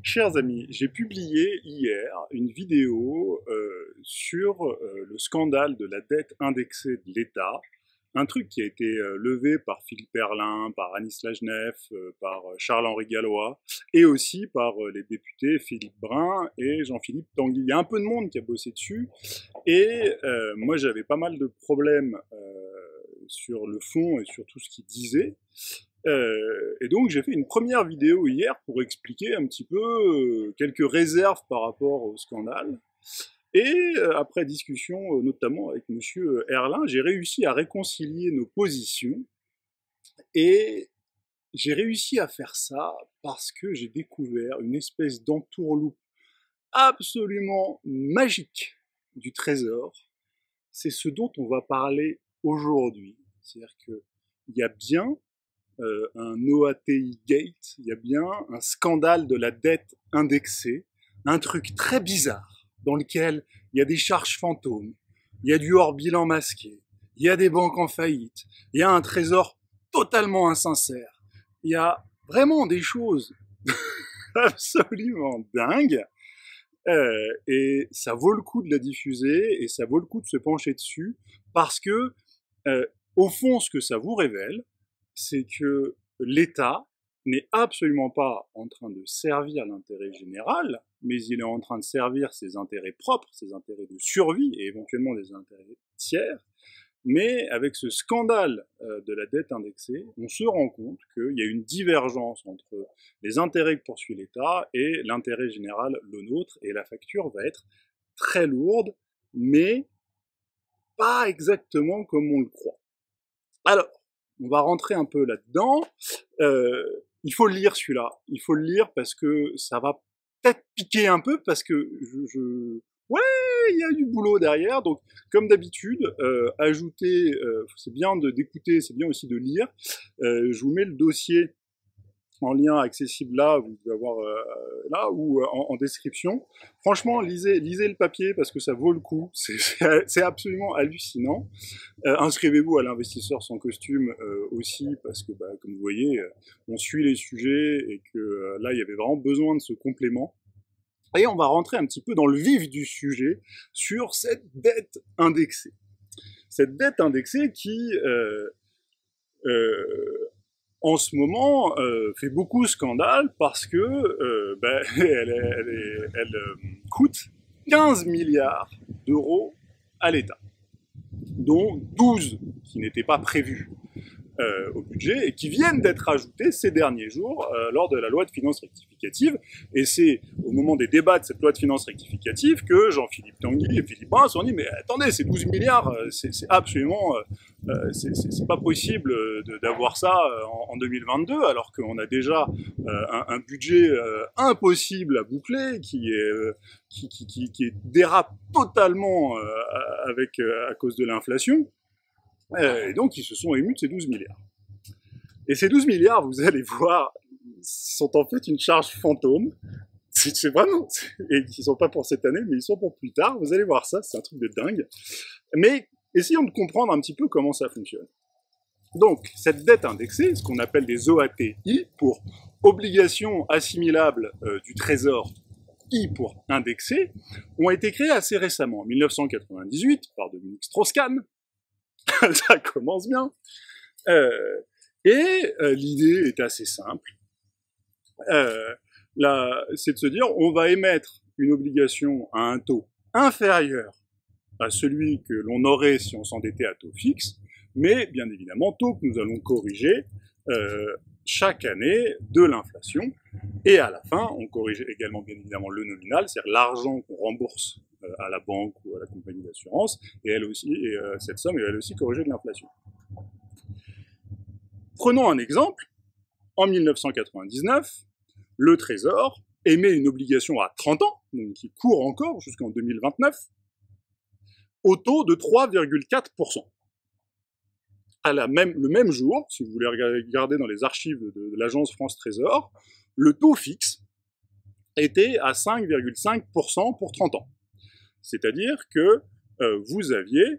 Chers amis, j'ai publié hier une vidéo sur le scandale de la dette indexée de l'État, un truc qui a été levé par Philippe Perlin, par Anis Lajnef, par Charles-Henri Gallois, et aussi par les députés Philippe Brun et Jean-Philippe Tanguy. Il y a un peu de monde qui a bossé dessus, et moi j'avais pas mal de problèmes sur le fond et sur tout ce qu'il disait. Et donc j'ai fait une première vidéo hier pour expliquer un petit peu quelques réserves par rapport au scandale. Et après discussion notamment avec Monsieur Erlin, j'ai réussi à réconcilier nos positions. Et j'ai réussi à faire ça parce que j'ai découvert une espèce d'entourloupe absolument magique du Trésor. C'est ce dont on va parler aujourd'hui. C'est-à-dire qu'il y a bien un OATI Gate, il y a bien un scandale de la dette indexée, un truc très bizarre dans lequel il y a des charges fantômes, il y a du hors-bilan masqué, il y a des banques en faillite, il y a un trésor totalement insincère, il y a vraiment des choses absolument dingues, et ça vaut le coup de la diffuser et ça vaut le coup de se pencher dessus parce que, au fond, ce que ça vous révèle, c'est que l'État n'est absolument pas en train de servir l'intérêt général, mais il est en train de servir ses intérêts propres, ses intérêts de survie et éventuellement des intérêts tiers. Mais avec ce scandale de la dette indexée, on se rend compte qu'il y a une divergence entre les intérêts que poursuit l'État et l'intérêt général, le nôtre, et la facture va être très lourde, mais pas exactement comme on le croit. Alors, on va rentrer un peu là-dedans. Il faut le lire celui-là. Il faut le lire parce que ça va peut-être piquer un peu parce que ouais, il y a du boulot derrière. Donc, comme d'habitude, ajouter, c'est bien d'écouter, c'est bien aussi de lire. Je vous mets le dossier en lien accessible là, vous pouvez avoir là ou en description. Franchement, lisez le papier parce que ça vaut le coup. C'est absolument hallucinant. Inscrivez-vous à l'investisseur sans costume aussi parce que, bah, comme vous voyez, on suit les sujets et que là, il y avait vraiment besoin de ce complément. Et on va rentrer un petit peu dans le vif du sujet sur cette dette indexée. Cette dette indexée qui, en ce moment, fait beaucoup scandale parce que elle coûte 15 milliards d'euros à l'État, dont 12 qui n'étaient pas prévus au budget et qui viennent d'être ajoutés ces derniers jours lors de la loi de finances rectificative. Et c'est au moment des débats de cette loi de finances rectificative que Jean-Philippe Tanguy et Philippe Brun se sont dit mais attendez, ces 12 milliards, c'est absolument... c'est pas possible d'avoir ça en 2022 alors qu'on a déjà un budget impossible à boucler qui dérape totalement à cause de l'inflation. Et donc, ils se sont émus de ces 12 milliards. Et ces 12 milliards, vous allez voir, sont en fait une charge fantôme. C'est vraiment... Et qui sont pas pour cette année, mais ils sont pour plus tard. Vous allez voir ça, c'est un truc de dingue. Mais essayons de comprendre un petit peu comment ça fonctionne. Donc, cette dette indexée, ce qu'on appelle des OATI, pour obligations assimilables du Trésor, I pour indexé, ont été créées assez récemment, en 1998, par Dominique Strauss-Kahn. Ça commence bien. L'idée est assez simple. C'est de se dire, on va émettre une obligation à un taux inférieur à celui que l'on aurait si on s'endettait à taux fixe, mais bien évidemment, taux que nous allons corriger chaque année de l'inflation. Et à la fin, on corrige également bien évidemment le nominal, c'est-à-dire l'argent qu'on rembourse à la banque ou à la compagnie d'assurance, et elle aussi, cette somme est elle aussi corrigée de l'inflation. Prenons un exemple. En 1999, le Trésor émet une obligation à 30 ans, donc qui court encore jusqu'en 2029, au taux de 3,4%. Le même jour, si vous voulez regarder dans les archives de l'agence France Trésor, le taux fixe était à 5,5% pour 30 ans. C'est-à-dire que vous aviez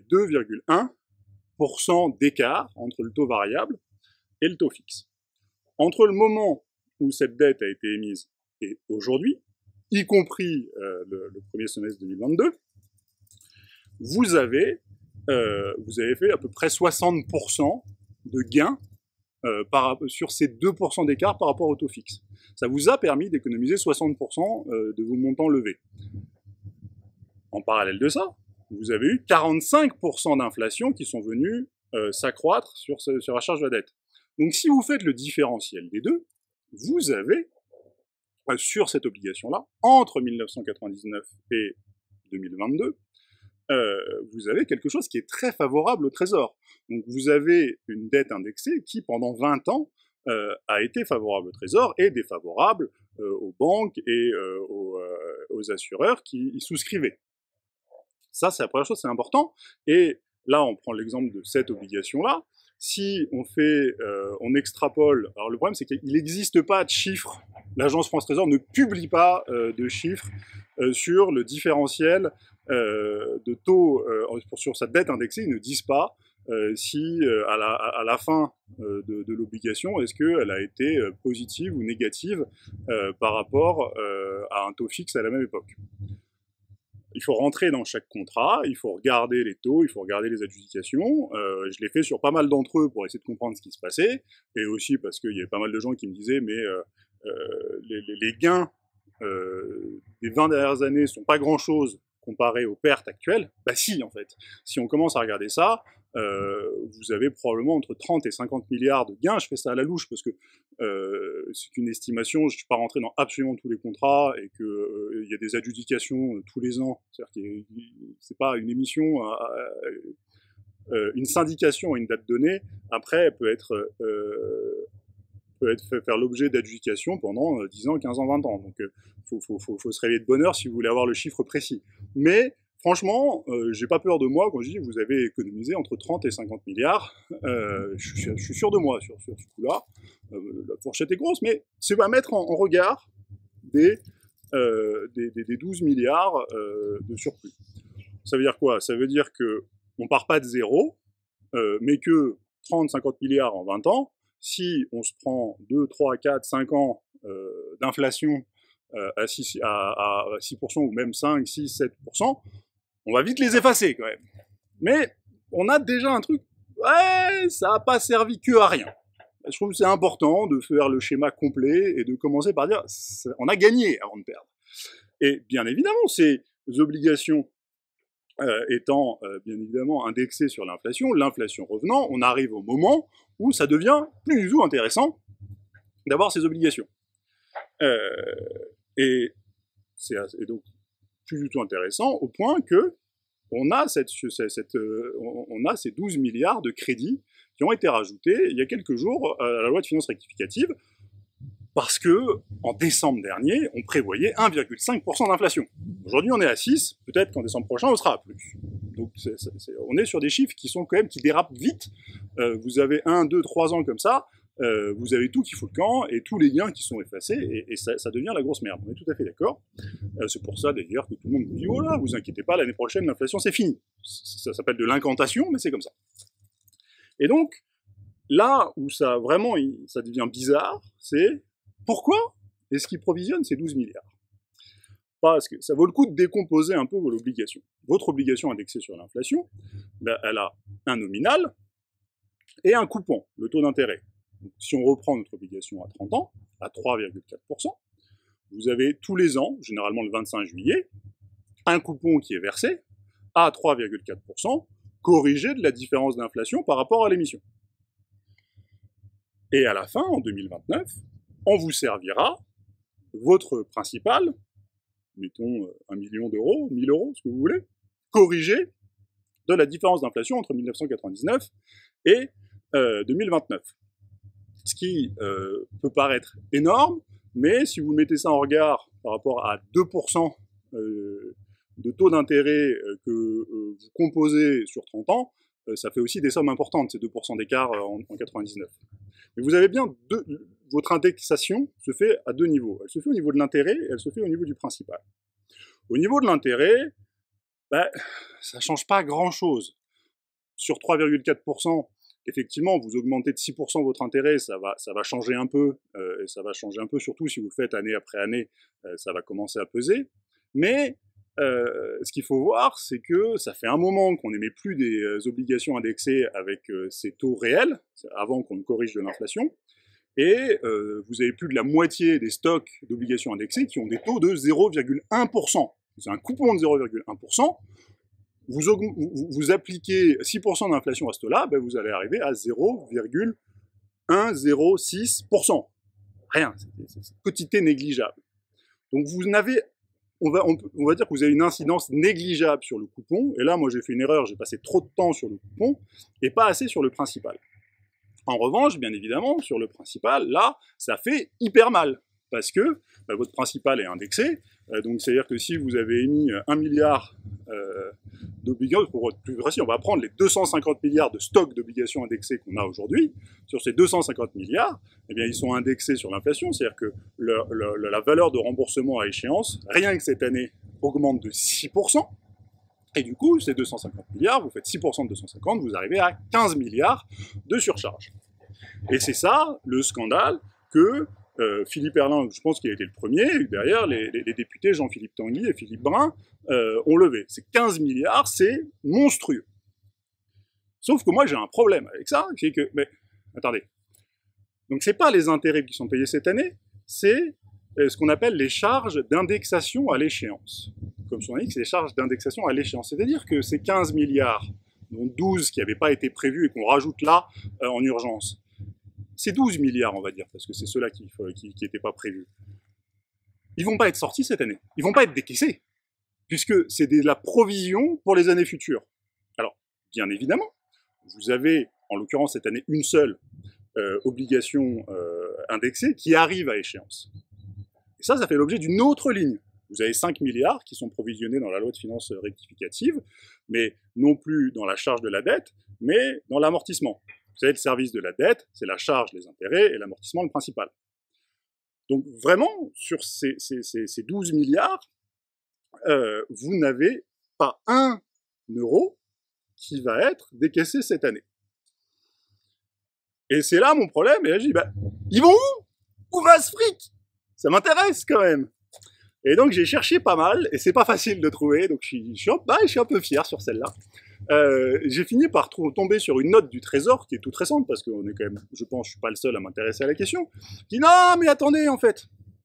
2,1% d'écart entre le taux variable et le taux fixe. entre le moment où cette dette a été émise et aujourd'hui, y compris le premier semestre 2022, vous avez fait à peu près 60% de gains sur ces 2% d'écart par rapport au taux fixe. Ça vous a permis d'économiser 60% de vos montants levés. En parallèle de ça, vous avez eu 45% d'inflation qui sont venus s'accroître sur la charge de la dette. Donc si vous faites le différentiel des deux, vous avez, sur cette obligation-là, entre 1999 et 2022, vous avez quelque chose qui est très favorable au Trésor. Donc vous avez une dette indexée qui, pendant 20 ans, a été favorable au Trésor et défavorable aux banques et aux assureurs qui y souscrivaient. Ça, c'est la première chose, c'est important. Et là, on prend l'exemple de cette obligation-là. Si on extrapole, alors le problème, c'est qu'il n'existe pas de chiffres. L'Agence France Trésor ne publie pas de chiffres sur le différentiel de taux sur sa dette indexée. Ils ne disent pas si à la fin de l'obligation, est-ce qu'elle a été positive ou négative par rapport à un taux fixe à la même époque. Il faut rentrer dans chaque contrat, il faut regarder les taux, il faut regarder les adjudications. Je l'ai fait sur pas mal d'entre eux pour essayer de comprendre ce qui se passait, et aussi parce qu'il y avait pas mal de gens qui me disaient mais les gains des 20 dernières années sont pas grand-chose comparé aux pertes actuelles. Bah si, en fait. Si on commence à regarder ça, vous avez probablement entre 30 et 50 milliards de gains. Je fais ça à la louche parce que c'est qu'une estimation. Je ne suis pas rentré dans absolument tous les contrats et qu'il y a des adjudications tous les ans. C'est-à-dire que c'est pas une émission, une syndication à une date donnée. Après, elle peut faire l'objet d'adjudication pendant 10 ans, 15 ans, 20 ans. Donc, faut se réveiller de bonne heure si vous voulez avoir le chiffre précis. Mais, franchement, j'ai pas peur de moi quand je dis que vous avez économisé entre 30 et 50 milliards. Je suis sûr de moi sur ce coup-là. La fourchette est grosse, mais c'est à mettre en regard des 12 milliards de surplus. Ça veut dire quoi? Ça veut dire que on part pas de zéro, mais que 30, 50 milliards en 20 ans, si on se prend 2, 3, 4, 5 ans d'inflation à 6% ou même 5, 6, 7%, on va vite les effacer quand même. Mais on a déjà un truc, ouais, ça n'a pas servi que à rien. Je trouve que c'est important de faire le schéma complet et de commencer par dire on a gagné avant de perdre. Et bien évidemment, ces obligations étant bien évidemment indexées sur l'inflation revenant, on arrive au moment où ça devient plus du tout intéressant d'avoir ces obligations. Et donc plus du tout intéressant au point que on a ces 12 milliards de crédits qui ont été rajoutés il y a quelques jours à la loi de finances rectificative parce que en décembre dernier, on prévoyait 1,5% d'inflation. Aujourd'hui, on est à 6, peut-être qu'en décembre prochain, on sera à plus. Donc on est sur des chiffres qui sont quand même qui dérapent vite. Vous avez 1, 2, 3 ans comme ça, vous avez tout qui fout le camp et tous les gains qui sont effacés et ça devient la grosse merde. On est tout à fait d'accord. C'est pour ça d'ailleurs que tout le monde vous dit oh là, vous inquiétez pas, l'année prochaine l'inflation c'est fini. Ça s'appelle de l'incantation, mais c'est comme ça. Et donc là où ça vraiment ça devient bizarre, c'est pourquoi est-ce qu'ils provisionnent ces 12 milliards? Parce que ça vaut le coup de décomposer un peu vos obligations. Votre obligation indexée sur l'inflation, ben, elle a un nominal et un coupon, le taux d'intérêt. Donc, si on reprend notre obligation à 30 ans, à 3,4%, vous avez tous les ans, généralement le 25 juillet, un coupon qui est versé à 3,4%, corrigé de la différence d'inflation par rapport à l'émission. Et à la fin, en 2029, on vous servira votre principal, mettons 1 million d'euros, 1 000 euros, ce que vous voulez, corrigé de la différence d'inflation entre 1999 et 2029. Ce qui peut paraître énorme, mais si vous mettez ça en regard par rapport à 2% de taux d'intérêt que vous composez sur 30 ans, ça fait aussi des sommes importantes, ces 2% d'écart en 99. Mais vous avez bien votre indexation se fait à deux niveaux. Elle se fait au niveau de l'intérêt et elle se fait au niveau du principal. Au niveau de l'intérêt, ben, ça ne change pas grand-chose. Sur 3,4%, effectivement, vous augmentez de 6% votre intérêt, ça va changer un peu, et ça va changer un peu, surtout si vous le faites année après année, ça va commencer à peser. Mais ce qu'il faut voir, c'est que ça fait un moment qu'on n'émet plus des obligations indexées avec ces taux réels, avant qu'on ne corrige de l'inflation, et vous avez plus de la moitié des stocks d'obligations indexées qui ont des taux de 0,1%. C'est un coupon de 0,1%. Vous appliquez 6% d'inflation à ce taux-là, ben vous allez arriver à 0,106%. Rien, c'est une quantité négligeable. Donc vous n'avez, on va dire que vous avez une incidence négligeable sur le coupon, et là moi j'ai fait une erreur, j'ai passé trop de temps sur le coupon, et pas assez sur le principal. En revanche, bien évidemment, sur le principal, là, ça fait hyper mal, parce que bah, votre principal est indexé, donc c'est-à-dire que si vous avez émis 1 milliard d'obligations, pour être plus précis, on va prendre les 250 milliards de stocks d'obligations indexées qu'on a aujourd'hui. Sur ces 250 milliards, eh bien, ils sont indexés sur l'inflation, c'est-à-dire que la valeur de remboursement à échéance, rien que cette année, augmente de 6%. Et du coup, ces 250 milliards, vous faites 6% de 250, vous arrivez à 15 milliards de surcharge. Et c'est ça, le scandale, que Philippe Herrlin, je pense qu'il a été le premier, derrière, les députés Jean-Philippe Tanguy et Philippe Brun ont levé. C'est 15 milliards, c'est monstrueux. Sauf que moi, j'ai un problème avec ça, c'est que, mais, attendez, donc c'est pas les intérêts qui sont payés cette année, c'est ce qu'on appelle les charges d'indexation à l'échéance. Comme son indique, c'est les charges d'indexation à l'échéance. C'est-à-dire que ces 15 milliards, dont 12 qui n'avaient pas été prévus et qu'on rajoute là en urgence, c'est 12 milliards, on va dire, parce que c'est ceux-là qui n'étaient pas prévus. Ils vont pas être sortis cette année. Ils vont pas être décaissés, puisque c'est de la provision pour les années futures. Alors, bien évidemment, vous avez, en l'occurrence cette année, une seule obligation indexée qui arrive à échéance. Et ça fait l'objet d'une autre ligne. Vous avez 5 milliards qui sont provisionnés dans la loi de finances rectificative, mais non plus dans la charge de la dette, mais dans l'amortissement. Vous savez, le service de la dette, c'est la charge, les intérêts, et l'amortissement, le principal. Donc vraiment, sur ces 12 milliards, vous n'avez pas un euro qui va être décaissé cette année. Et c'est là mon problème, et là je dis, bah, ils vont où? Où va ce fric? Ça m'intéresse quand même. Et donc j'ai cherché pas mal, et c'est pas facile de trouver, donc je suis un peu fier sur celle-là. J'ai fini par tomber sur une note du Trésor, qui est toute récente, parce qu'on est quand même, je pense, je suis pas le seul à m'intéresser à la question, qui dit non, mais attendez, en fait,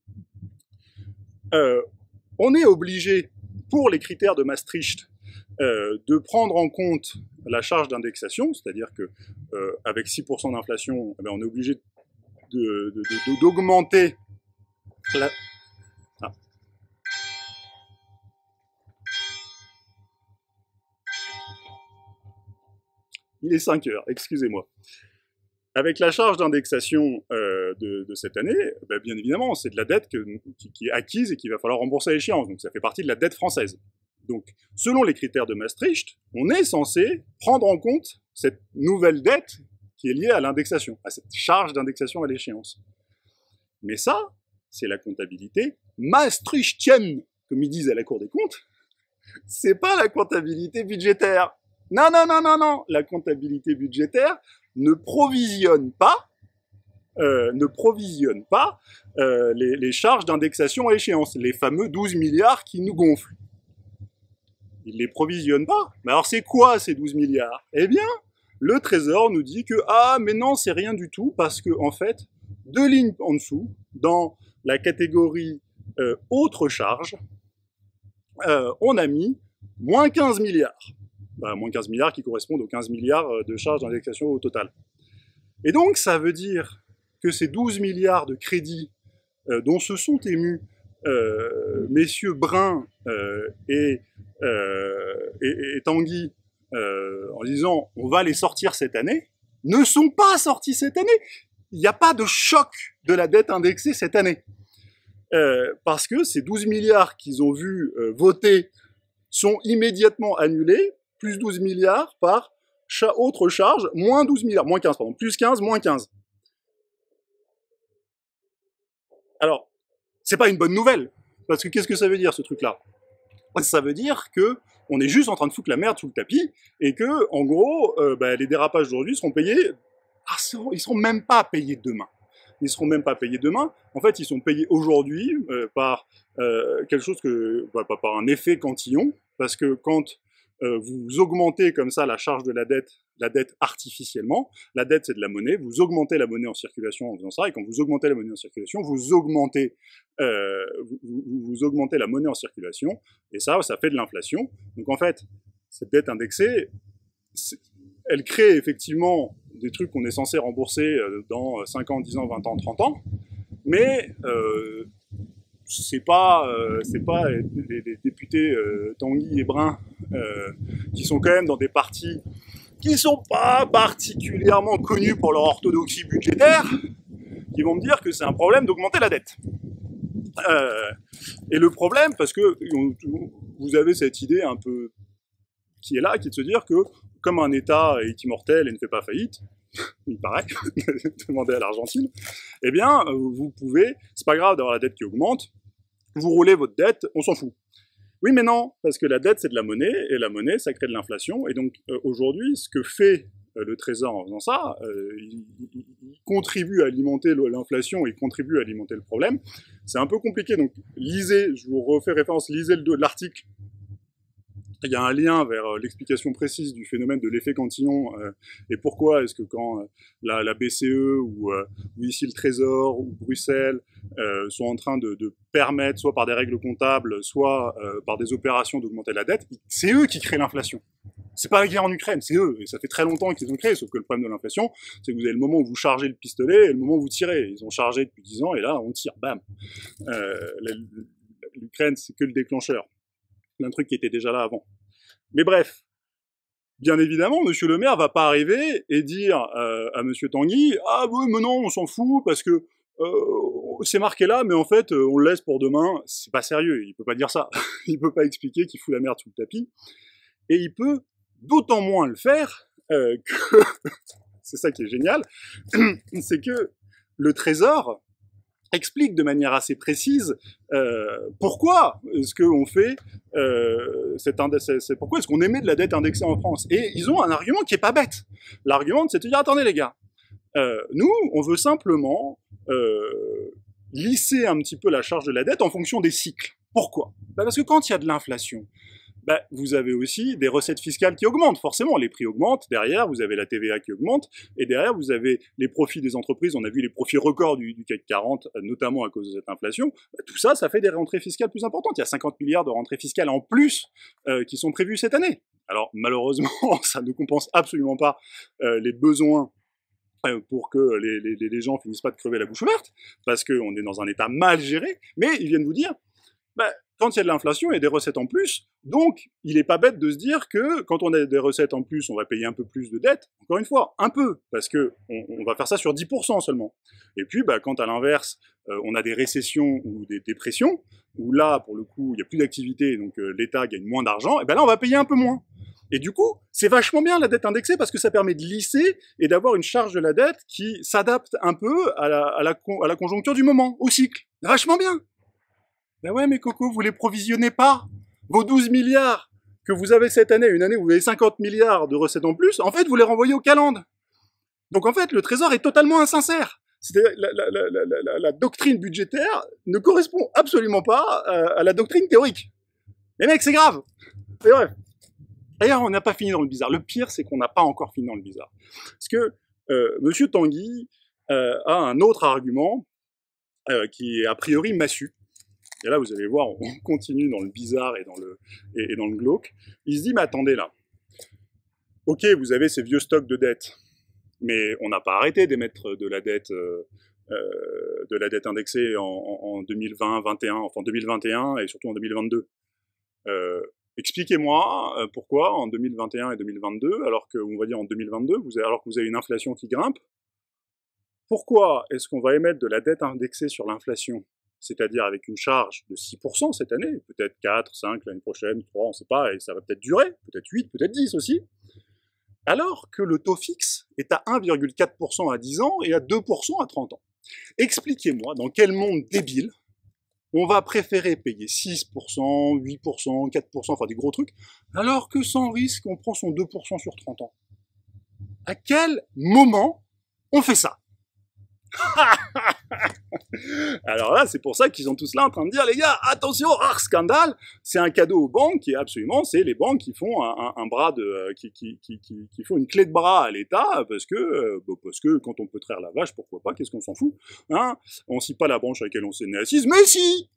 on est obligé, pour les critères de Maastricht, de prendre en compte la charge d'indexation, c'est-à-dire que avec 6% d'inflation, on est obligé d'augmenter la... Ah. Il est 5 heures, excusez-moi. Avec la charge d'indexation de cette année, bien évidemment, c'est de la dette qui est acquise et qu'il va falloir rembourser à échéance. Donc ça fait partie de la dette française. Donc, selon les critères de Maastricht, on est censé prendre en compte cette nouvelle dette qui est liée à l'indexation, à cette charge d'indexation à l'échéance. Mais ça, c'est la comptabilité maastrichtienne, comme ils disent à la Cour des comptes. C'est pas la comptabilité budgétaire. Non, non, non, non, non. La comptabilité budgétaire ne provisionne pas les charges d'indexation à échéance, les fameux 12 milliards qui nous gonflent. Ils les provisionnent pas. Mais alors c'est quoi ces 12 milliards? Eh bien, le Trésor nous dit que ah mais non, c'est rien du tout, parce que en fait, 2 lignes en dessous, dans la catégorie autre charge, on a mis moins 15 milliards. Moins 15 milliards qui correspondent aux 15 milliards de charges d'indexation au total. Et donc ça veut dire que ces 12 milliards de crédits dont se sont émus messieurs Brun et Tanguy en disant on va les sortir cette année, ne sont pas sortis cette année. Il n'y a pas de choc de la dette indexée cette année. Parce que ces 12 milliards qu'ils ont vu voter sont immédiatement annulés, plus 12 milliards par autre charge, moins 12 milliards, moins 15, pardon, plus 15, moins 15. Alors, c'est pas une bonne nouvelle, parce que qu'est-ce que ça veut dire ce truc-là? ça veut dire que on est juste en train de foutre la merde sous le tapis et que, en gros, les dérapages d'aujourd'hui seront payés. Ils seront même pas payés demain. Ils seront même pas payés demain. En fait, ils sont payés aujourd'hui par quelque chose par un effet cantillon, parce que quand vous augmentez comme ça la charge de la dette artificiellement, la dette c'est de la monnaie, vous augmentez la monnaie en circulation en faisant ça, et quand vous augmentez la monnaie en circulation, vous augmentez la monnaie en circulation, et ça fait de l'inflation. Donc en fait, cette dette indexée, elle crée effectivement des trucs qu'on est censé rembourser dans 5 ans, 10 ans, 20 ans, 30 ans, mais c'est pas les députés Tanguy et Brun qui sont quand même dans des partis qui sont pas particulièrement connus pour leur orthodoxie budgétaire, qui vont me dire que c'est un problème d'augmenter la dette. Et le problème, parce que vous avez cette idée un peu qui est là, qui est de se dire que comme un État est immortel et ne fait pas faillite, il paraît, demandez à l'Argentine, eh bien, vous pouvez, c'est pas grave d'avoir la dette qui augmente, vous roulez votre dette, on s'en fout. Oui, mais non, parce que la dette, c'est de la monnaie, et la monnaie, ça crée de l'inflation, et donc aujourd'hui, ce que fait le Trésor en faisant ça, il contribue à alimenter l'inflation, il contribue à alimenter le problème. C'est un peu compliqué, donc lisez, je vous refais référence, lisez l'article. Il y a un lien vers l'explication précise du phénomène de l'effet cantillon et pourquoi est-ce que quand la BCE ou ici le Trésor ou Bruxelles sont en train de permettre, soit par des règles comptables, soit par des opérations d'augmenter la dette, c'est eux qui créent l'inflation. C'est pas la guerre en Ukraine, c'est eux, et ça fait très longtemps qu'ils ont créé, sauf que le problème de l'inflation, c'est que vous avez le moment où vous chargez le pistolet et le moment où vous tirez. Ils ont chargé depuis 10 ans, et là, on tire, bam. L'Ukraine, c'est que le déclencheur d'un truc qui était déjà là avant. Mais bref, bien évidemment, Monsieur le maire va pas arriver et dire à Monsieur Tanguy « Ah oui, mais non, on s'en fout, parce que c'est marqué là, mais en fait, on le laisse pour demain. » C'est pas sérieux, il peut pas dire ça. Il peut pas expliquer qu'il fout la merde sous le tapis. Et il peut d'autant moins le faire que... c'est ça qui est génial, c'est que le Trésor explique de manière assez précise pourquoi est-ce qu'on fait pourquoi est-ce qu'on émet de la dette indexée en France. Et ils ont un argument qui est pas bête. L'argument, c'est de dire attendez les gars, nous on veut simplement lisser un petit peu la charge de la dette en fonction des cycles. Pourquoi? Parce que quand il y a de l'inflation, vous avez aussi des recettes fiscales qui augmentent, forcément, les prix augmentent, derrière vous avez la TVA qui augmente, et derrière vous avez les profits des entreprises, on a vu les profits records du CAC 40, notamment à cause de cette inflation, tout ça, ça fait des rentrées fiscales plus importantes, il y a 50 milliards de rentrées fiscales en plus qui sont prévues cette année. Alors malheureusement, ça ne compense absolument pas les besoins pour que les gens finissent pas de crever la bouche ouverte, parce qu'on est dans un état mal géré, mais ils viennent vous dire, quand il y a de l'inflation, il y a des recettes en plus, donc il n'est pas bête de se dire que quand on a des recettes en plus, on va payer un peu plus de dettes, encore une fois, un peu, parce que on va faire ça sur 10% seulement. Et puis, quand à l'inverse, on a des récessions ou des dépressions, où là, pour le coup, il n'y a plus d'activité, donc l'État gagne moins d'argent, et là, on va payer un peu moins. Et du coup, c'est vachement bien la dette indexée parce que ça permet de lisser et d'avoir une charge de la dette qui s'adapte un peu à la conjoncture du moment, au cycle. Vachement bien. Ben ouais, mais Coco, vous les provisionnez pas. Vos 12 milliards que vous avez cette année, une année où vous avez 50 milliards de recettes en plus, en fait, vous les renvoyez au calendes. Donc en fait, le Trésor est totalement insincère. La doctrine budgétaire ne correspond absolument pas à la doctrine théorique. Mais mec, c'est grave. C'est vrai. D'ailleurs, on n'a pas fini dans le bizarre. Le pire, c'est qu'on n'a pas encore fini dans le bizarre. Parce que Monsieur Tanguy a un autre argument qui est a priori massu. Et là, vous allez voir, on continue dans le bizarre et dans le glauque. Il se dit, mais attendez là. Ok, vous avez ces vieux stocks de dettes, mais on n'a pas arrêté d'émettre de la dette indexée en 2020, 2021, enfin 2021 et surtout en 2022. Expliquez-moi pourquoi en 2021 et 2022, alors que on va dire en 2022, alors que vous avez une inflation qui grimpe, pourquoi est-ce qu'on va émettre de la dette indexée sur l'inflation, c'est-à-dire avec une charge de 6% cette année, peut-être 4, 5 l'année prochaine, 3, on ne sait pas, et ça va peut-être durer, peut-être 8, peut-être 10 aussi, alors que le taux fixe est à 1,4% à 10 ans et à 2% à 30 ans. Expliquez-moi dans quel monde débile on va préférer payer 6%, 8%, 4%, enfin des gros trucs, alors que sans risque, on prend son 2% sur 30 ans. À quel moment on fait ça? Alors là, c'est pour ça qu'ils sont tous là en train de dire, les gars, attention, scandale, c'est un cadeau aux banques qui est absolument, c'est les banques qui font un bras de, qui font une clé de bras à l'État parce que quand on peut traire la vache, pourquoi pas, qu'est-ce qu'on s'en fout, hein? On scie pas la branche à laquelle on s'est né assise, mais si!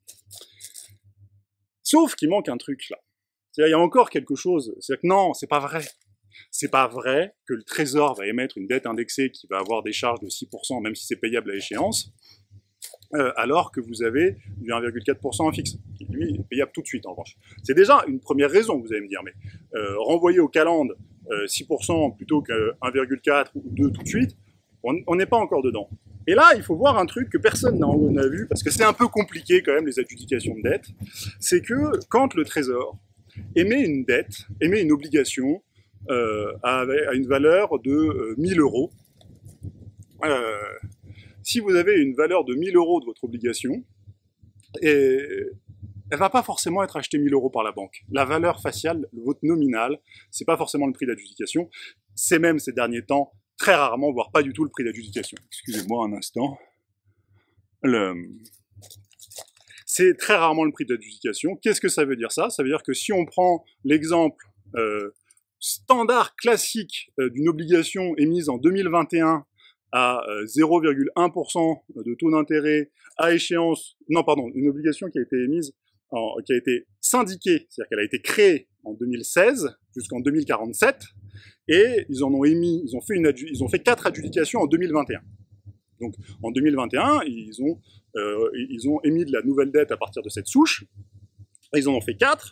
Sauf qu'il manque un truc là. C'est-à-dire, il y a encore quelque chose. C'est-à-dire que non, c'est pas vrai. C'est pas vrai que le Trésor va émettre une dette indexée qui va avoir des charges de 6%, même si c'est payable à échéance, alors que vous avez du 1,4% en fixe, qui lui est payable tout de suite en revanche. C'est déjà une première raison, vous allez me dire, mais renvoyer au calende 6% plutôt que 1,4 ou 2 tout de suite, on n'est pas encore dedans. Et là, il faut voir un truc que personne n'a vu, parce que c'est un peu compliqué quand même les adjudications de dette, c'est que quand le Trésor émet une dette, émet une obligation à une valeur de 1000 euros, si vous avez une valeur de 1000 euros de votre obligation, elle va pas forcément être achetée 1000 euros par la banque. La valeur faciale, votre nominal, c'est pas forcément le prix d'adjudication, c'est même ces derniers temps très rarement, voire pas du tout le prix d'adjudication. Excusez-moi un instant. C'est très rarement le prix d'adjudication. Qu'est-ce que ça veut dire ça? Ça veut dire que si on prend l'exemple standard classique d'une obligation émise en 2021 à 0,1% de taux d'intérêt à échéance, non pardon, une obligation qui a été émise, qui a été syndiquée, c'est-à-dire qu'elle a été créée en 2016 jusqu'en 2047, et ils ont fait 4 adjudications en 2021. Donc en 2021, ils ont émis de la nouvelle dette à partir de cette souche, et ils en ont fait 4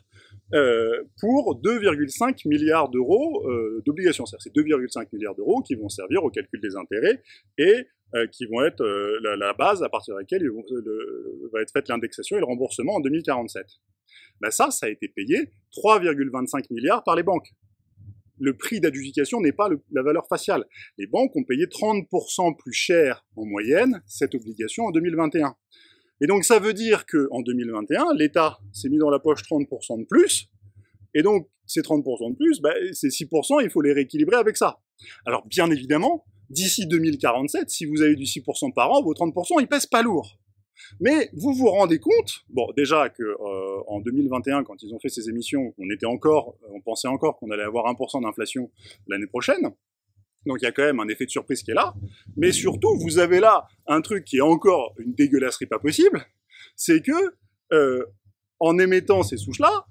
pour 2,5 milliards d'euros d'obligations. C'est-à-dire c'est 2,5 milliards d'euros qui vont servir au calcul des intérêts et qui vont être la base à partir de laquelle va être faite l'indexation et le remboursement en 2047. Ben ça a été payé 3,25 milliards par les banques. Le prix d'adjudication n'est pas la valeur faciale. Les banques ont payé 30% plus cher en moyenne cette obligation en 2021. Et donc ça veut dire qu'en 2021, l'État s'est mis dans la poche 30% de plus, et donc ces 30% de plus, ces 6%, il faut les rééquilibrer avec ça. Alors bien évidemment, d'ici 2047, si vous avez du 6% par an, vos 30%, ils pèsent pas lourd. Mais vous vous rendez compte, bon déjà que en 2021, quand ils ont fait ces émissions, on pensait encore qu'on allait avoir 1% d'inflation l'année prochaine. Donc il y a quand même un effet de surprise qui est là. Mais surtout, vous avez là un truc qui est encore une dégueulasserie pas possible, c'est que en émettant ces souches-là,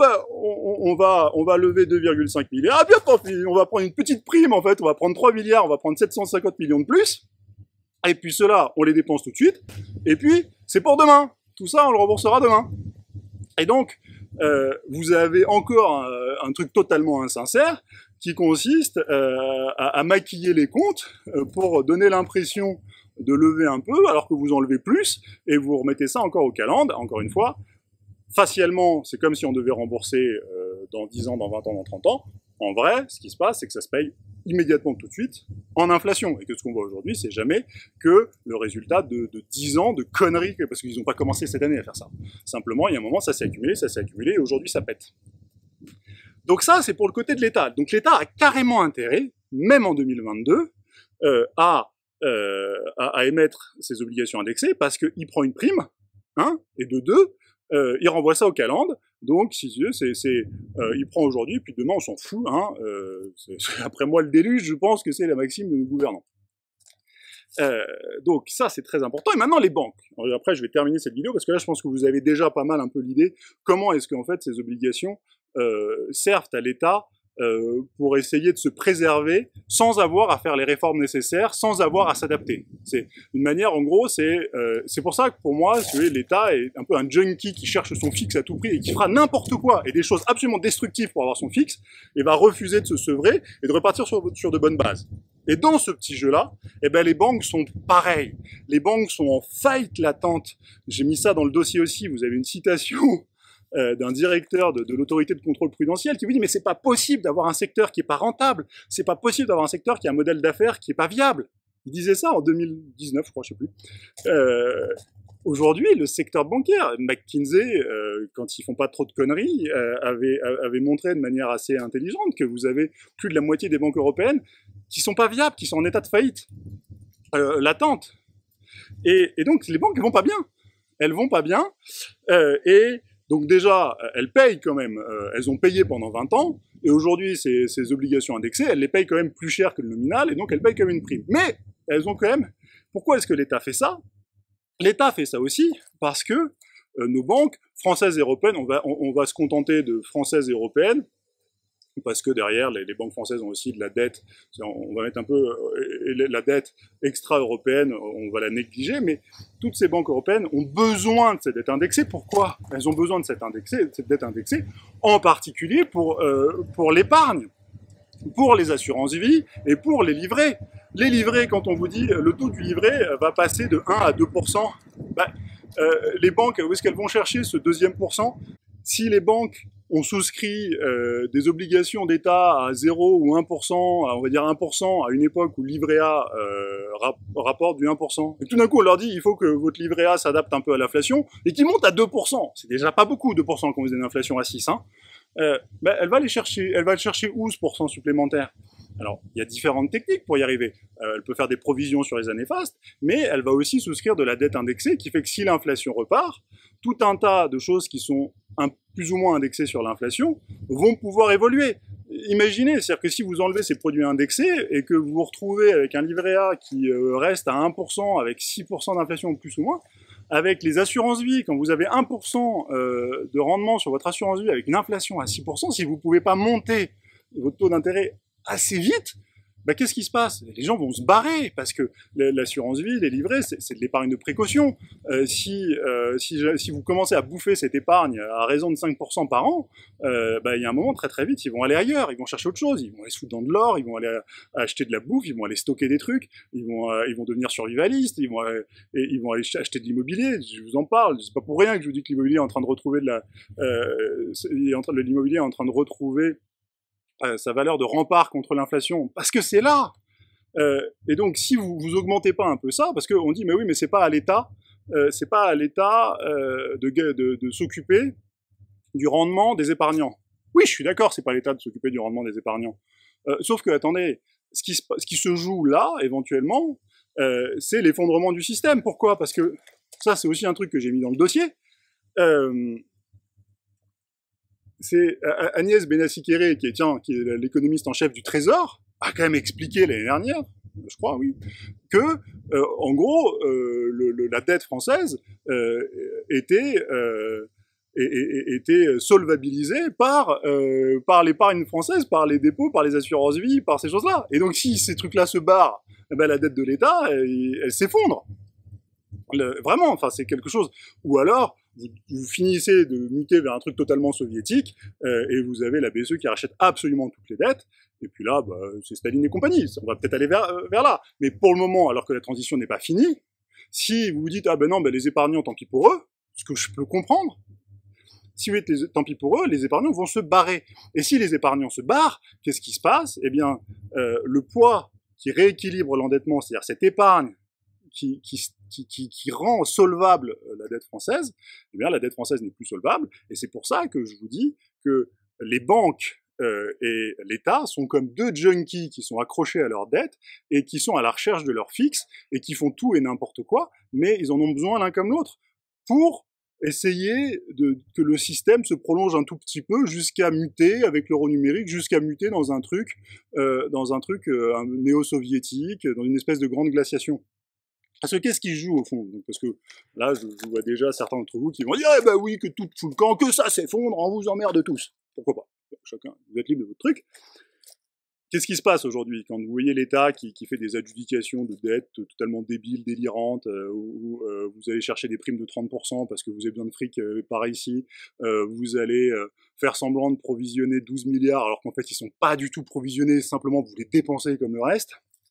on va lever 2,5 milliards, et puis on va prendre une petite prime en fait, on va prendre 3 milliards, on va prendre 750 millions de plus. Et puis ceux-là, on les dépense tout de suite, et puis c'est pour demain. Tout ça, on le remboursera demain. Et donc, vous avez encore un truc totalement insincère qui consiste à maquiller les comptes pour donner l'impression de lever un peu, alors que vous en levez plus, et vous remettez ça encore au calende, encore une fois. Facialement, c'est comme si on devait rembourser dans 10 ans, dans 20 ans, dans 30 ans. En vrai, ce qui se passe, c'est que ça se paye immédiatement tout de suite en inflation. Et que ce qu'on voit aujourd'hui, c'est jamais que le résultat de 10 ans de conneries, parce qu'ils n'ont pas commencé cette année à faire ça. Simplement, il y a un moment, ça s'est accumulé, et aujourd'hui, ça pète. Donc ça, c'est pour le côté de l'État. Donc l'État a carrément intérêt, même en 2022, à émettre ses obligations indexées, parce qu'il prend une prime, et de deux, il renvoie ça au calende. Donc, si il prend aujourd'hui, puis demain, on s'en fout. Après moi, le déluge, je pense que c'est la maxime de nos gouvernants. Donc, ça, c'est très important. Et maintenant, les banques. Alors, après, je vais terminer cette vidéo, parce que là, je pense que vous avez déjà pas mal un peu l'idée comment est-ce qu'en fait, ces obligations servent à l'État pour essayer de se préserver sans avoir à faire les réformes nécessaires, sans avoir à s'adapter. C'est une manière, en gros, c'est pour ça que pour moi, l'État est un peu un junkie qui cherche son fixe à tout prix et qui fera n'importe quoi et des choses absolument destructives pour avoir son fixe et va refuser de se sevrer et de repartir sur de bonnes bases. Et dans ce petit jeu-là, les banques sont pareilles. Les banques sont en faillite latente. J'ai mis ça dans le dossier aussi. Vous avez une citation d'un directeur de l'autorité de contrôle prudentiel qui vous dit mais c'est pas possible d'avoir un secteur qui est pas rentable, c'est pas possible d'avoir un secteur qui a un modèle d'affaires qui est pas viable. Il disait ça en 2019, je crois, je sais plus. Aujourd'hui, le secteur bancaire, McKinsey, quand ils font pas trop de conneries, avait montré de manière assez intelligente que vous avez plus de la moitié des banques européennes qui sont pas viables, qui sont en état de faillite latente. Et donc les banques elles vont pas bien. Elles vont pas bien. Et donc déjà, elles payent quand même. Elles ont payé pendant 20 ans. Et aujourd'hui, ces obligations indexées, elles les payent quand même plus cher que le nominal. Et donc elles payent quand même une prime. Mais elles ont quand même... Pourquoi est-ce que l'État fait ça? L'État fait ça aussi parce que nos banques françaises et européennes, on va se contenter de françaises et européennes, parce que derrière, les banques françaises ont aussi de la dette, on va mettre un peu la dette extra-européenne, on va la négliger, mais toutes ces banques européennes ont besoin de cette dette indexée. Pourquoi? Elles ont besoin de cette dette indexée, en particulier pour l'épargne, pour les assurances-vie et pour les livrets. Les livrets, quand on vous dit le taux du livret va passer de 1 à 2%, bah, les banques, où est-ce qu'elles vont chercher ce deuxième pourcent? Si les banques ont souscrit des obligations d'État à 0 ou 1%, on va dire 1%, à une époque où le livret A rapporte du 1%, et tout d'un coup on leur dit il faut que votre livret A s'adapte un peu à l'inflation, et qu'il monte à 2%, c'est déjà pas beaucoup 2% quand vous avez une inflation à 6, hein, bah, elle va le chercher où ce pourcent supplémentaire? Alors, il y a différentes techniques pour y arriver. Elle peut faire des provisions sur les années fastes, mais elle va aussi souscrire de la dette indexée, qui fait que si l'inflation repart, tout un tas de choses qui sont plus ou moins indexées sur l'inflation vont pouvoir évoluer. Imaginez, c'est-à-dire que si vous enlevez ces produits indexés et que vous vous retrouvez avec un livret A qui reste à 1%, avec 6% d'inflation plus ou moins, avec les assurances-vie, quand vous avez 1% de rendement sur votre assurance-vie avec une inflation à 6%, si vous ne pouvez pas monter votre taux d'intérêt assez vite, bah, qu'est-ce qui se passe? Les gens vont se barrer parce que l'assurance vie, les livrets, c'est de l'épargne de précaution. Si vous commencez à bouffer cette épargne à raison de 5% par an, bah, il y a un moment très très vite, ils vont aller ailleurs, ils vont chercher autre chose, ils vont aller se foutre dans de l'or, ils vont aller acheter de la bouffe, ils vont aller stocker des trucs, ils vont devenir survivalistes, ils vont aller acheter de l'immobilier. Je vous en parle, c'est pas pour rien que je vous dis que l'immobilier est en train de retrouver l'immobilier est en train de retrouver sa valeur de rempart contre l'inflation, parce que c'est là. Et donc, si vous augmentez pas un peu ça, parce qu'on dit, mais oui, mais c'est pas à l'État, de s'occuper du rendement des épargnants. Oui, je suis d'accord, c'est pas à l'État de s'occuper du rendement des épargnants. Sauf que, attendez, ce qui se joue là, éventuellement, c'est l'effondrement du système. Pourquoi? Parce que ça, c'est aussi un truc que j'ai mis dans le dossier. C'est Agnès Benassi-Kéré, qui est l'économiste en chef du Trésor, a quand même expliqué l'année dernière, je crois, oui, que, en gros, la dette française était solvabilisée par l'épargne française, par les dépôts, par les assurances-vie, par ces choses-là. Et donc, si ces trucs-là se barrent, eh ben, la dette de l'État, elle s'effondre. Vraiment, enfin, c'est quelque chose. Ou alors, vous finissez de muter vers un truc totalement soviétique, et vous avez la BCE qui rachète absolument toutes les dettes, et puis là, bah, c'est Staline et compagnie. On va peut-être aller vers là. Mais pour le moment, alors que la transition n'est pas finie, si vous vous dites, ah ben non, ben les épargnants, tant pis pour eux, ce que je peux comprendre, si vous êtes tant pis pour eux, les épargnants vont se barrer. Et si les épargnants se barrent, qu'est-ce qui se passe? Eh bien, le poids qui rééquilibre l'endettement, c'est-à-dire cette épargne qui rend solvable la dette française, eh bien la dette française n'est plus solvable, et c'est pour ça que je vous dis que les banques et l'État sont comme deux junkies qui sont accrochés à leur dette et qui sont à la recherche de leur fixe et qui font tout et n'importe quoi, mais ils en ont besoin l'un comme l'autre pour essayer que le système se prolonge un tout petit peu jusqu'à muter avec l'euro numérique, jusqu'à muter dans un truc néo-soviétique, dans une espèce de grande glaciation. Parce que qu'est-ce qui se joue au fond? Parce que là, je vois déjà certains d'entre vous qui vont dire, eh ben oui, que tout fout le camp, que ça s'effondre, on vous emmerde tous. Pourquoi pas? Chacun, vous êtes libre de votre truc. Qu'est-ce qui se passe aujourd'hui quand vous voyez l'État qui fait des adjudications de dettes totalement débiles, délirantes, où vous allez chercher des primes de 30% parce que vous avez besoin de fric par ici, vous allez faire semblant de provisionner 12 milliards alors qu'en fait ils sont pas du tout provisionnés, simplement vous les dépensez comme le reste.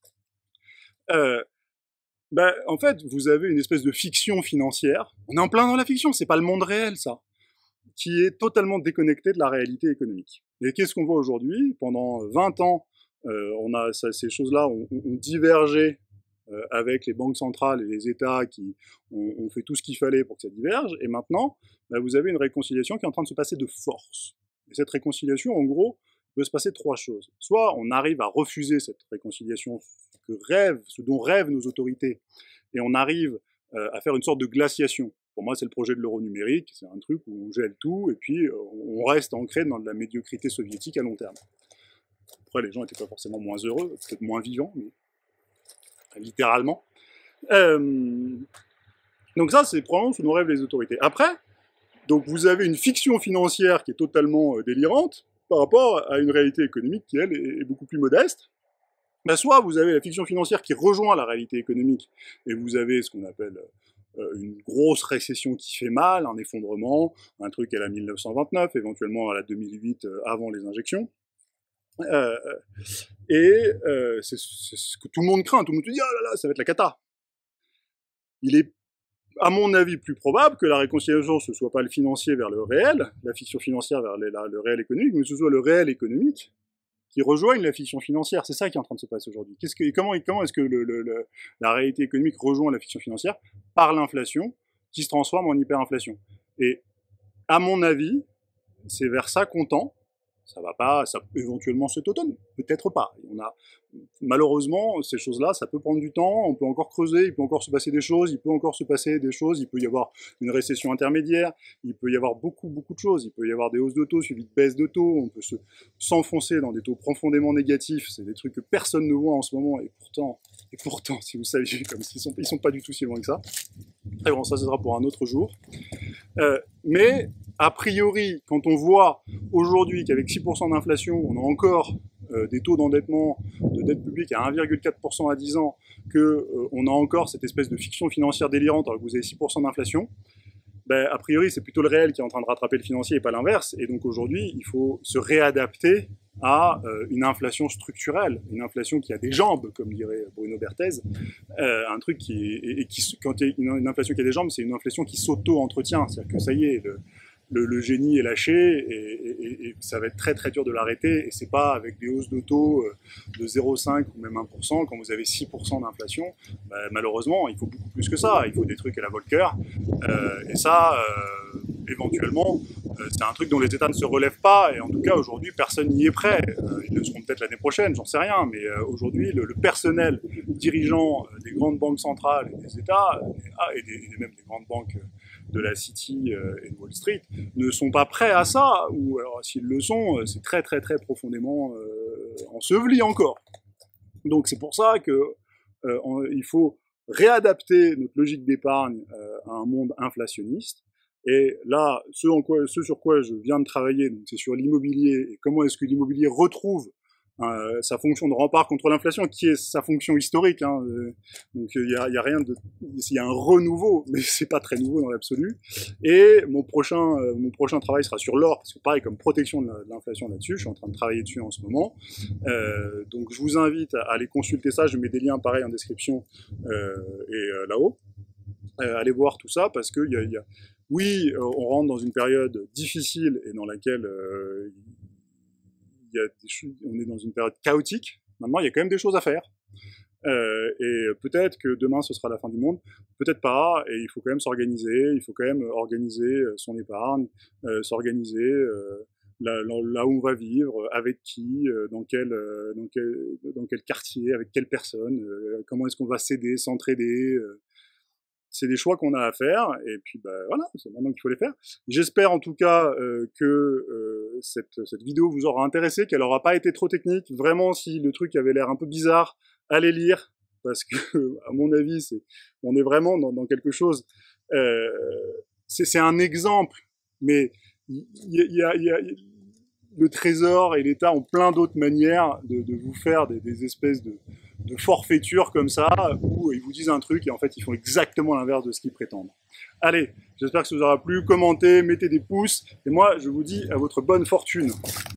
Ben, en fait, vous avez une espèce de fiction financière. On est en plein dans la fiction, c'est pas le monde réel, ça, qui est totalement déconnecté de la réalité économique. Et qu'est-ce qu'on voit aujourd'hui? Pendant 20 ans, ces choses-là ont divergé avec les banques centrales et les États qui ont fait tout ce qu'il fallait pour que ça diverge, et maintenant, bah, vous avez une réconciliation qui est en train de se passer de force. Et cette réconciliation, en gros, peut se passer trois choses. Soit on arrive à refuser cette réconciliation ce dont rêvent nos autorités, et on arrive à faire une sorte de glaciation. Pour moi, c'est le projet de l'euro numérique, c'est un truc où on gèle tout, et puis on reste ancré dans de la médiocrité soviétique à long terme. Après, les gens n'étaient pas forcément moins heureux, peut-être moins vivants, mais littéralement. Donc ça, c'est probablement ce dont rêvent les autorités. Après, donc vous avez une fiction financière qui est totalement délirante par rapport à une réalité économique qui, elle, est beaucoup plus modeste. Ben, soit vous avez la fiction financière qui rejoint la réalité économique, et vous avez ce qu'on appelle une grosse récession qui fait mal, un effondrement, un truc à la 1929, éventuellement à la 2008 avant les injections. C'est ce que tout le monde craint, tout le monde se dit « Ah là là, ça va être la cata ». Il est, à mon avis, plus probable que la réconciliation, ce soit pas le financier vers le réel, la fiction financière vers le réel économique, mais ce soit le réel économique qui rejoignent la fiction financière. C'est ça qui est en train de se passer aujourd'hui. Comment est-ce que la réalité économique rejoint la fiction financière? Par l'inflation, qui se transforme en hyperinflation. Et à mon avis, c'est vers ça qu'on tend. Ça va pas, ça éventuellement cet automne, peut-être pas. Malheureusement, ces choses-là, ça peut prendre du temps, on peut encore creuser, il peut encore se passer des choses, il peut y avoir une récession intermédiaire, il peut y avoir beaucoup de choses, il peut y avoir des hausses de taux suivies de baisses de taux, on peut s'enfoncer dans des taux profondément négatifs, c'est des trucs que personne ne voit en ce moment, et pourtant, si vous saviez, comme ils sont pas du tout si loin que ça. Et bon, ça sera pour un autre jour. Mais a priori, quand on voit aujourd'hui qu'avec 6% d'inflation, on a encore des taux d'endettement, de dette publique à 1,4% à 10 ans, qu'on a encore cette espèce de fiction financière délirante alors que vous avez 6% d'inflation, ben, a priori, c'est plutôt le réel qui est en train de rattraper le financier et pas l'inverse. Et donc aujourd'hui, il faut se réadapter à une inflation structurelle, une inflation qui a des jambes, comme dirait Bruno Berthez, un truc quand il y a une inflation qui a des jambes, c'est une inflation qui s'auto-entretient, c'est-à-dire que ça y est, le génie est lâché et ça va être très très dur de l'arrêter, et c'est pas avec des hausses de taux de 0,5 ou même 1%, quand vous avez 6% d'inflation, ben, malheureusement il faut beaucoup plus que ça, il faut des trucs à la Volcker, et ça éventuellement c'est un truc dont les États ne se relèvent pas, et en tout cas aujourd'hui personne n'y est prêt. Ils le seront peut-être l'année prochaine, j'en sais rien, mais aujourd'hui le personnel dirigeant des grandes banques centrales et des États, et même des grandes banques de la City et de Wall Street, ne sont pas prêts à ça, ou alors s'ils le sont, c'est très très très profondément enseveli encore. Donc c'est pour ça que il faut réadapter notre logique d'épargne à un monde inflationniste. Et là, ce sur quoi je viens de travailler, c'est sur l'immobilier, et comment est-ce que l'immobilier retrouve sa fonction de rempart contre l'inflation, qui est sa fonction historique. Hein. Donc il y a rien de, il y a un renouveau, mais c'est pas très nouveau dans l'absolu. Et mon prochain travail sera sur l'or, parce que pareil, comme protection de l'inflation là-dessus, je suis en train de travailler dessus en ce moment. Donc je vous invite à aller consulter ça, je mets des liens pareils en description et là-haut. Allez voir tout ça, parce que oui, on rentre dans une période difficile et dans laquelle on est dans une période chaotique. Maintenant, il y a quand même des choses à faire. Et peut-être que demain, ce sera la fin du monde. Peut-être pas. Et il faut quand même s'organiser. Il faut quand même organiser son épargne, s'organiser là où on va vivre, avec qui, dans quel quartier, avec quelle personne, comment est-ce qu'on va s'aider, s'entraider. C'est des choix qu'on a à faire, et puis bah, voilà, c'est maintenant qu'il faut les faire. J'espère en tout cas que cette vidéo vous aura intéressé, qu'elle n'aura pas été trop technique. Vraiment, si le truc avait l'air un peu bizarre, allez lire, parce que, à mon avis, on est vraiment dans quelque chose... c'est un exemple, mais le Trésor et l'État ont plein d'autres manières de vous faire des espèces de forfaitures comme ça, où ils vous disent un truc et en fait ils font exactement l'inverse de ce qu'ils prétendent. Allez, j'espère que ça vous aura plu, commentez, mettez des pouces, et moi je vous dis à votre bonne fortune.